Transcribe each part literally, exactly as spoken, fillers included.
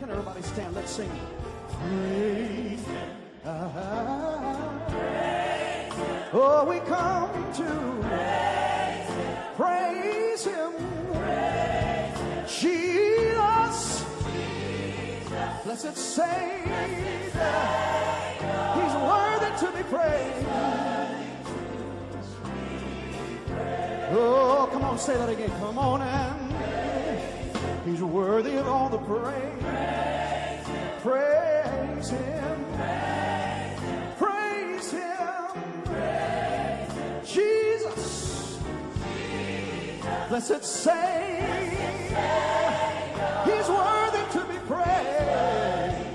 Can everybody stand? Let's sing. Praise Him. Ah, praise Him. Oh, we come to praise Him. Praise Him. Jesus, Jesus, blessed Savior, He's worthy to be praised. Oh, come on, say that again. Come on and He's worthy of all the praise. Praise Him. Praise Him. Praise Him. Jesus. Blessed Savior. He's worthy to be praised.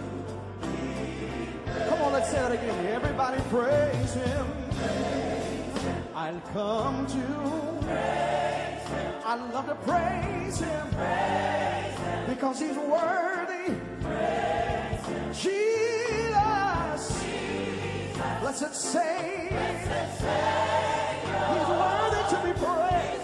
Come on, let's say that again. Everybody praise Him. I'll come to praise Him. I love to praise Him, praise Him, because He's worthy. Praise Him. Jesus, Jesus, blessed Savior, blessed Savior, He's worthy to be praised.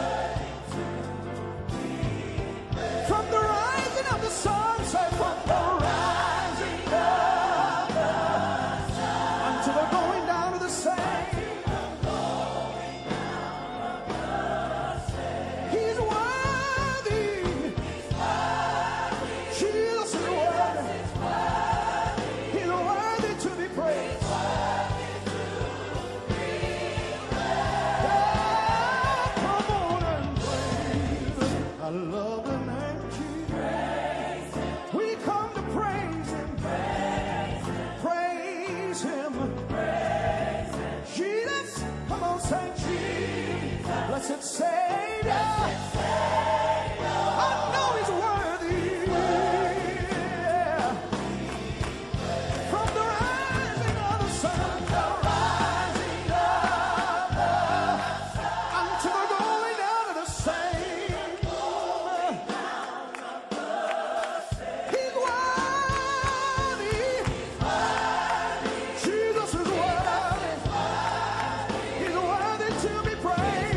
From the rising of the sun, say from the rising of the sun until the going down of the same. Blessed Savior, I know He's worthy. From the rising of the sun, the rising of the sun, until the going down of the same. He's worthy. Jesus is worthy. He's worthy to be praised.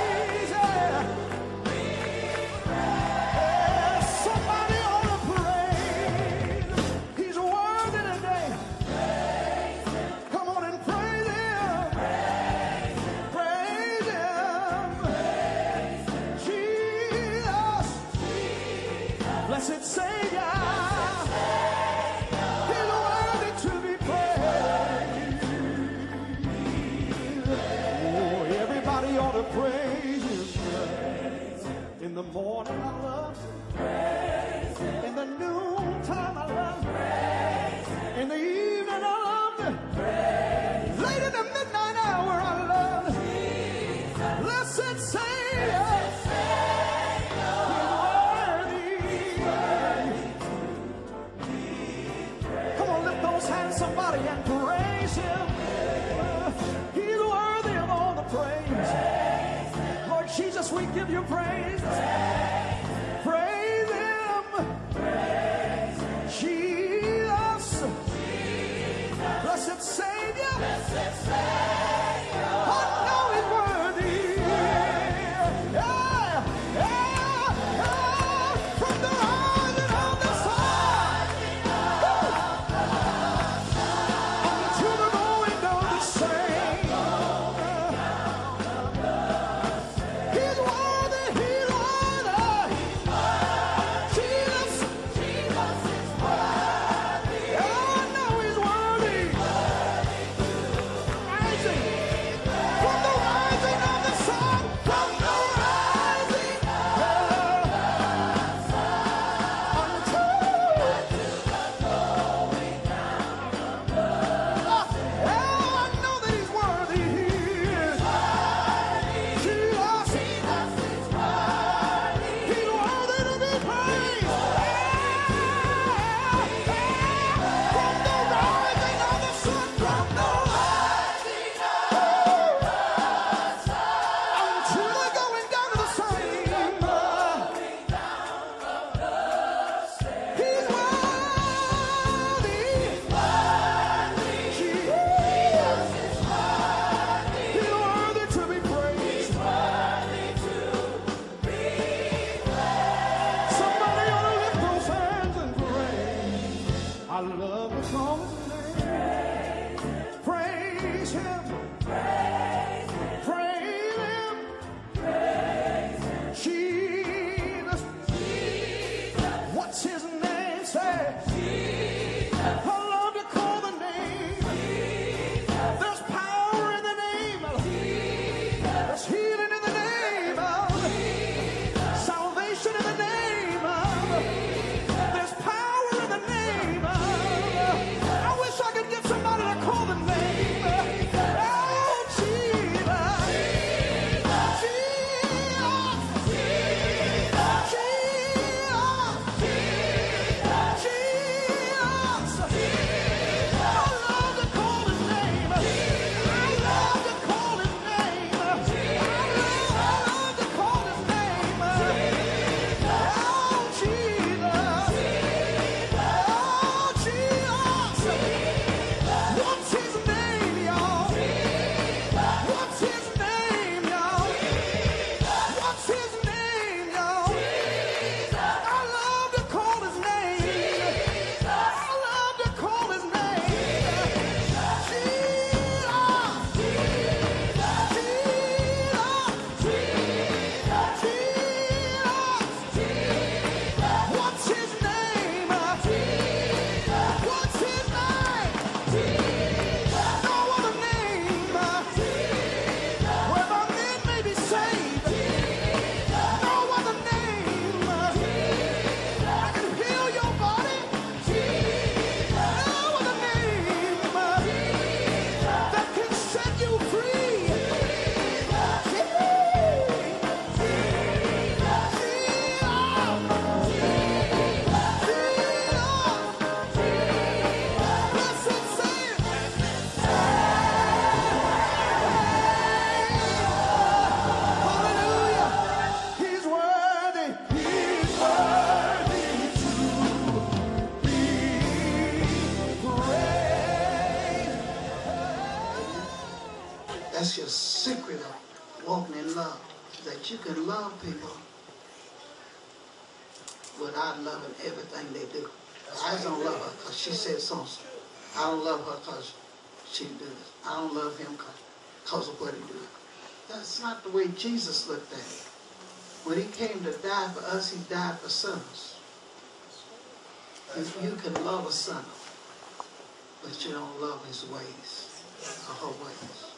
Blessed Savior, He's worthy to be praised. Oh, everybody ought to praise Him. In the morning I love Him. In the noontime I love Him. In the evening I love Him. Late in the midnight hour I love Him. Blessed Savior. Somebody and praise Him. He's worthy of all the praise. Lord Jesus, we give You praise. Praise Him. Jesus, blessed Savior. I know He's worthy. Yeah, yeah, yeah. From the rising of the sun. That's your secret of walking in love. That you can love people without loving everything they do. I just don't love her because she said something. I don't love her because she did this. I don't love him because of what he did. That's not the way Jesus looked at it. When he came to die for us, he died for sinners. You, you can love a sinner, but you don't love his ways or her ways.